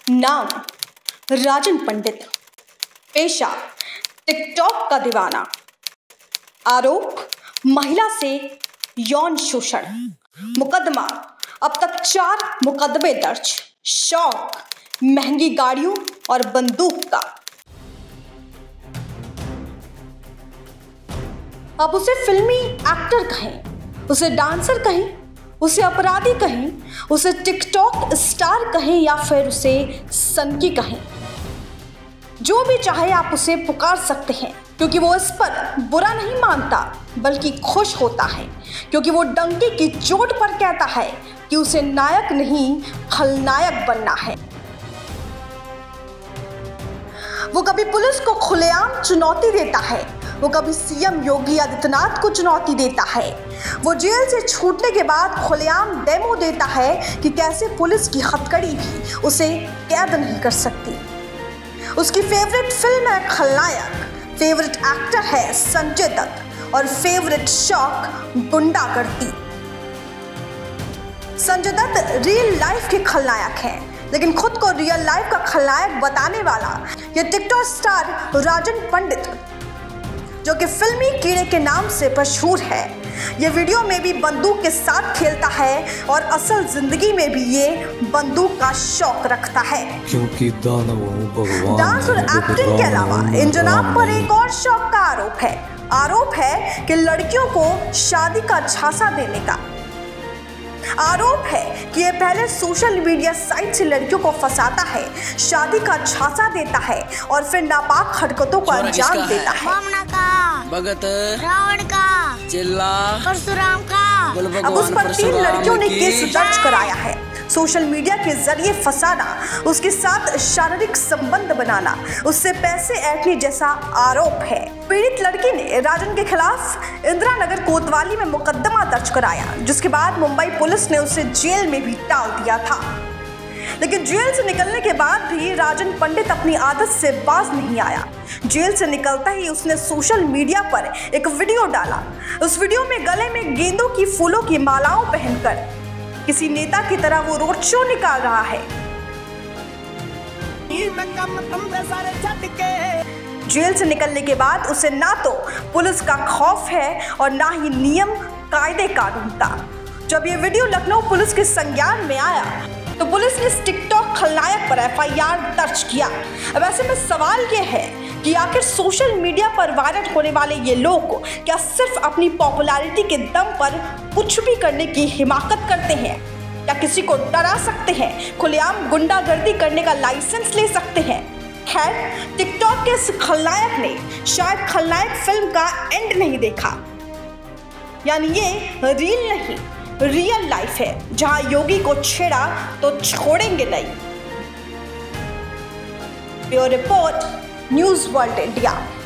नाम राजन पंडित, पेशा टिकटॉक का दीवाना, आरोप महिला से यौन शोषण, मुकदमा अब तक 4 मुकदमे दर्ज, शौक महंगी गाड़ियों और बंदूक का। अब उसे फिल्मी एक्टर कहें, उसे डांसर कहें, उसे अपराधी कहें, उसे टिकटॉक स्टार कहें या फिर उसे सनकी कहें, जो भी चाहे आप उसे पुकार सकते हैं, क्योंकि वो इस पर बुरा नहीं मानता बल्कि खुश होता है, क्योंकि वो डंके की चोट पर कहता है कि उसे नायक नहीं खलनायक बनना है। वो कभी पुलिस को खुलेआम चुनौती देता है, वो कभी सीएम योगी आदित्यनाथ को चुनौती देता है, वो जेल से छूटने के बाद खुलेआम डेमो देता है कि कैसे पुलिस की हथकड़ी भी उसे कैद नहीं कर सकती। उसकी फेवरेट फिल्म है खलनायक, फेवरेट एक्टर है संजय दत्त और फेवरेट शौक गुंडागर्दी। संजय दत्त रियल लाइफ के खलनायक हैं, लेकिन खुद को रियल लाइफ का खलनायक बताने वाला ये टिकटॉक स्टार राजन पंडित, जो कि फिल्मी कीड़े के नाम से मशहूर है, ये वीडियो में भी बंदूक के साथ खेलता है और असल जिंदगी में भी ये बंदूक का शौक रखता है। क्योंकि डांस और एक्टिंग के अलावा इन जनाब पर एक और शौक का आरोप है कि लड़कियों को शादी का झांसा देने का। आरोप है कि ये पहले सोशल मीडिया साइट से लड़कियों को फंसाता है, शादी का झांसा देता है और फिर नापाक हरकतों को अंजाम देता है। भगत रावण का, चिल्ला परशुराम का। अब उस पर 3 लड़कियों ने केस दर्ज कराया है। सोशल मीडिया के जरिए फंसाना, उसके साथ शारीरिक संबंध बनाना, उससे पैसे ऐंठने जैसा आरोप है। पीड़ित लड़की ने राजन के खिलाफ इंदिरा नगर कोतवाली में मुकदमा दर्ज कराया, जिसके बाद मुंबई पुलिस ने उसे जेल में भी डाल दिया था। लेकिन जेल से निकलने के बाद भी राजन पंडित अपनी आदत से बाज नहीं आया। जेल से निकलता ही उसने सोशल मीडिया पर एक वीडियो डाला। उस वीडियो में गले में गेंदों की फूलों की मालाओं पहनकर किसी नेता की तरह वो रोड शो निकाल रहा है। जेल से निकलने के बाद उसे ना तो पुलिस का खौफ है और ना ही नियम कायदे कानून का। जब ये वीडियो लखनऊ पुलिस के संज्ञान में आया तो पुलिस ने टिकटॉक खलनायक पर FIR दर्ज किया। अब ऐसे में सवाल ये है कि आखिर सोशल मीडिया पर वायरल होने वाले ये लोग क्या सिर्फ अपनी पॉपुलैरिटी के दम पर कुछ भी करने की हिमाकत करते हैं, या किसी को डरा सकते हैं, खुलेआम गुंडागर्दी करने का लाइसेंस ले सकते हैं? खैर, टिकटॉक के इस खलनायक ने शायद खलनायक फिल्म का एंड नहीं देखा, यानी ये रील नहीं रियल लाइफ है, जहां योगी को छेड़ा तो छोड़ेंगे नहीं। Bureau report, news world India.